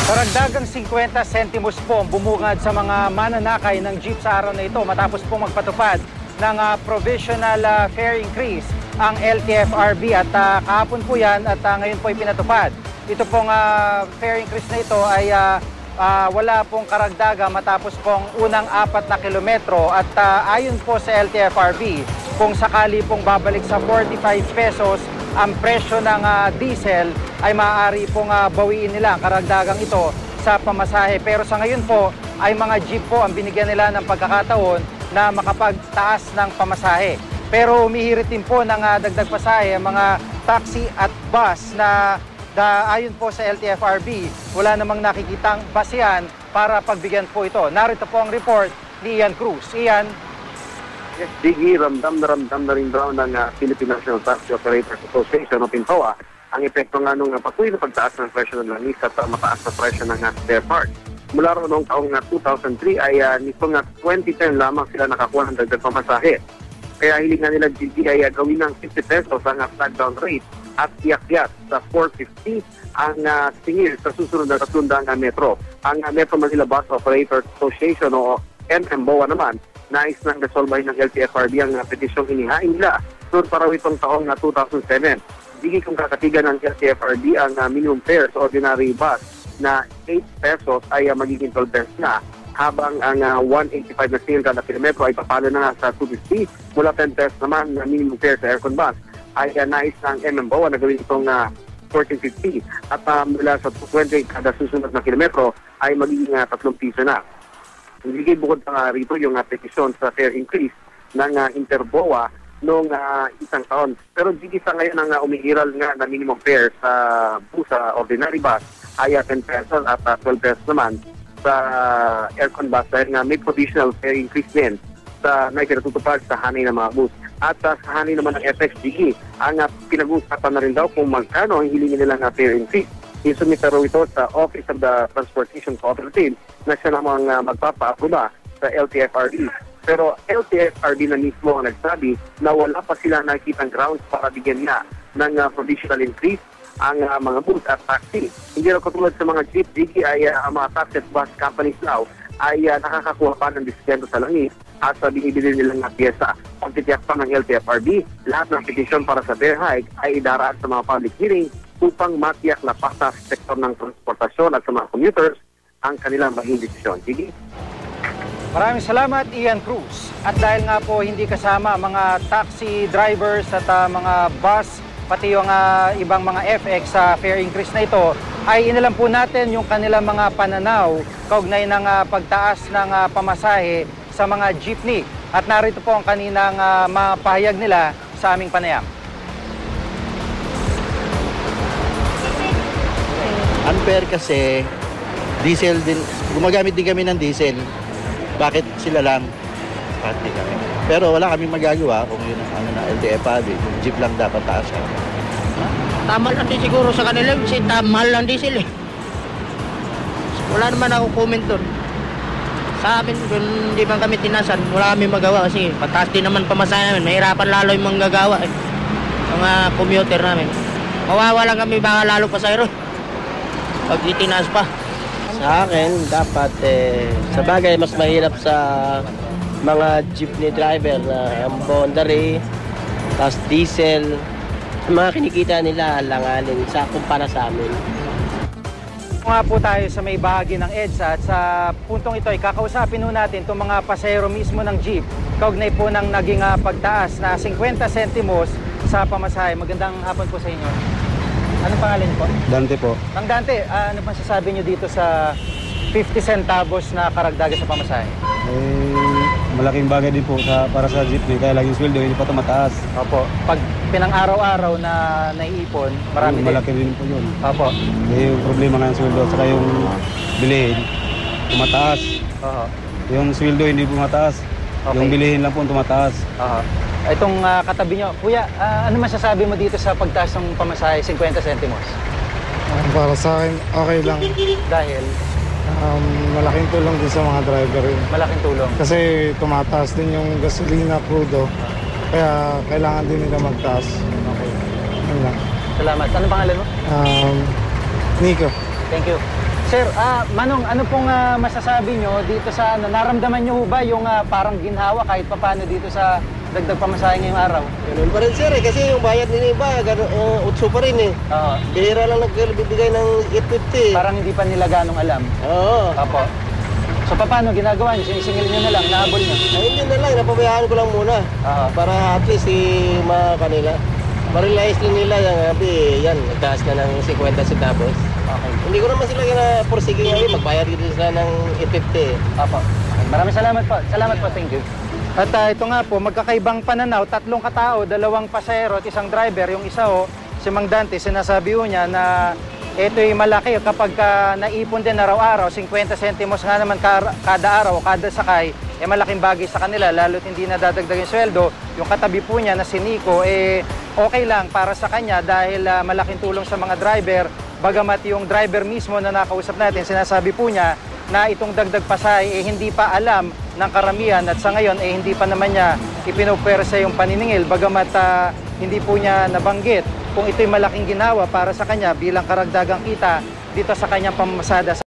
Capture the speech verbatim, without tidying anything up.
Karagdagang fifty centimos po ang bumungad sa mga mananakay ng jeep sa araw na ito matapos po magpatupad ng uh, provisional uh, fare increase ang L T F R B at uh, kahapon po yan at uh, ngayon po ay pinatupad. Ito pong uh, fare increase na ito ay uh, uh, wala pong karagdaga matapos pong unang apat na kilometro at uh, ayon po sa L T F R B kung sakali pong babalik sa forty-five pesos ang presyo ng uh, diesel ay maaari pong uh, bawiin nila ang karagdagang ito sa pamasahe. Pero sa ngayon po ay mga jeep po ang binigyan nila ng pagkakataon na makapagtaas ng pamasahe. Pero humihirit din po ng uh, dagdag pasahe ang mga taxi at bus na da, ayon po sa L T F R B, wala namang nakikitang basehan para pagbigyan po ito. Narito po ang report ni Ian Cruz. Ian? Yes, Diggy, ramdam na ramdam na rin daw ng uh, Philippine National Taxi Operators Association o PINTOA ang epekto nga nung uh, patuloy na pagtaas ng presyo ng langis at uh, mataas na presyo ng uh, spare parts. Mula ro noong taong uh, two thousand three ay uh, nito nga twenty ten lamang sila nakakuha ng dagdag pamasahe. Kaya hiling nga nila G D ay uh, gawin ng fifty pesos ang uh, flag down rate at iyak-iyak sa four fifty ang uh, singil sa susunod na tatlong uh, metro. Ang uh, Metro Manila Bus Operators Association o M M B O A naman, nais nang resolbahin ng L T F R B ang uh, petisyong inihain nila noon para itong taong na two thousand seven. Hindi kung kakatigan ng L T F R B ang uh, minimum fare sa ordinary bus na eight pesos ay uh, magiging twelve pesos na, habang ang uh, one eighty-five na singil kada kilometro ay papalo na nga sa two fifty. Mula ten pesos naman na minimum fare sa aircon bus ay uh, nais ng M M B O A na gawin itong uh, fourteen fifty at uh, mula sa two twenty kada susunod na kilometro ay magiging uh, tatlong piso na. Hindi bukod pa nga rito yung uh, petisyon sa fare increase ng uh, Interboa noong uh, isang taon. Pero di sa ngayon ang uh, umiiral nga na minimum fare sa bus, sa ordinary bus ay uh, ten pesos at uh, twelve pesos naman sa uh, aircon bus dahil nga may provisional fare increase din sa naikinatutupad sa hanay ng mga bus. At uh, sa hanay naman ng F X D E, ang uh, pinag-uusapan na rin daw kung magkano ang hilingin nila ng fare increase. Isumita ito sa Office of the Transportation Cooperative na siya namang uh, magpapa-aproba sa L T F R B. Pero L T F R B na mismo ang nagsabi na wala pa sila nakikitang grounds para bigyan na ng uh, provisional increase ang uh, mga bus at taxi. Hindi na katulad sa mga jeep, G ay uh, ang mga taxi at bus companies now ay uh, nakakakuha pa ng diskento sa langis at uh, binibili nilang na piyesa. Ang titiyak pa ng L T F R B, lahat ng petisyon para sa fare hike ay idaraan sa mga public hearing upang matiyak na pasa sa sektor ng transportasyon at sa mga commuters ang kanilang maging desisyon. Sige. Maraming salamat, Ian Cruz. At dahil nga po hindi kasama mga taxi drivers at uh, mga bus, pati yung uh, ibang mga F X sa uh, fare increase na ito, ay inalam po natin yung kanilang mga pananaw kaugnay ng uh, pagtaas ng uh, pamasahe sa mga jeepney. At narito po ang kaninang uh, mga pahayag nila sa aming panayam. Unfair kasi diesel din, gumagamit din kami ng diesel. Bakit sila lang? Bakit di kami? Pero wala kaming magagawa kung yun ang ano na L T F R B, jeep lang dapat taas. Tama lang din siguro sa kanila kasi mahal lang diesel eh. Wala naman ako comment doon. Sa amin, kung hindi man kami tinasan, wala kami magawa kasi pataas din naman pamasahe namin. Mahirapan lalo yung manggagawa eh. Mga commuter namin. Mawawa lang kami baka lalo pa sa iro. Pag itinaas pa. Sa akin, dapat eh, sa bagay mas mahirap sa mga jeepney driver na ang boundary, tapos diesel, mga kinikita nila langanin sa kumpara sa amin. Nga po tayo sa may bahagi ng EDSA at sa puntong ito ay kakausapin po natin itong mga pasahero mismo ng jeep kaugnay po ng naging uh, pagtaas na fifty centimos sa pamasahe. Magandang hapon po sa inyo. Anong pangalan niyo po? Dante po. Mang Dante, uh, ano masasabi niyo dito sa fifty centavos na karagdaga sa pamasahe? Eh, malaking bagay din po sa, para sa jeepney, kaya laging sweldo, hindi pa ito mataas. Opo. Pag pinang-araw-araw na naiipon, marami Yung din. malaki din po yun. Opo. Eh, yung problema nga ng sweldo, saka yung bilihin, tumataas. Oho. Yung sweldo hindi po mataas. Okay. Yung bilihin lang po tumataas. Oho. Itong uh, katabi nyo, Kuya, uh, ano masasabi mo dito sa pagtaas ng pamasahe fifty centimos? Para sa akin, okay lang. Dahil? Um, malaking tulong din sa mga driver yun. Malaking tulong. Kasi tumataas din yung gasolina crudo. Kaya kailangan din nila magtaas. Okay. Yun lang. Salamat. Ano pangalan mo? Um, Nico. Thank you. Sir, ah, Manong, ano pong ah, masasabi nyo dito sa, ano, naramdaman nyo ho ba yung ah, parang ginhawa kahit papano dito sa dagdag pamasahe ngayong araw? Ganun pa rin sir eh, kasi yung bayad nila iba, gano, uh, utso pa rin eh. Oo. Bihira lang nagbibigay ng eight fifty. Parang hindi pa nila ganong alam. Oo. Apo. So, paano ginagawa nyo? Sinisingil nyo na lang, naabol nyo? Ay, hindi na lang, napabayaan ko lang muna. Oo. Para at least si mga kanila. Ma-realize din nila yung abi, yan, nagtaas na ng fifty centavos. Okay. Hindi ko naman sila kina-porsige ngayon, magbayad din sila ng eight fifty. Apo. Okay. Maraming salamat po. Salamat po. Thank you. At ah, ito nga po, magkakaibang pananaw, tatlong katao, dalawang pasahero at isang driver. Yung isa ho, si Mang Dante, sinasabi ho niya na ito'y malaki kapag ka naipon din araw-araw, fifty centimos nga naman ka, kada araw, kada sakay, eh malaking bagay sa kanila, lalo't hindi nadadagdag yung sweldo. Yung katabi po niya na si Nico, eh okay lang para sa kanya dahil uh, malaking tulong sa mga driver. Bagamat yung driver mismo na nakausap natin, sinasabi po niya na itong dagdag pasay eh hindi pa alam ng karamihan at sa ngayon eh hindi pa naman niya ipinupwersa yung paniningil. Bagamat uh, hindi po niya nabanggit kung ito'y malaking ginawa para sa kanya bilang karagdagang kita dito sa kanyang pamamasada.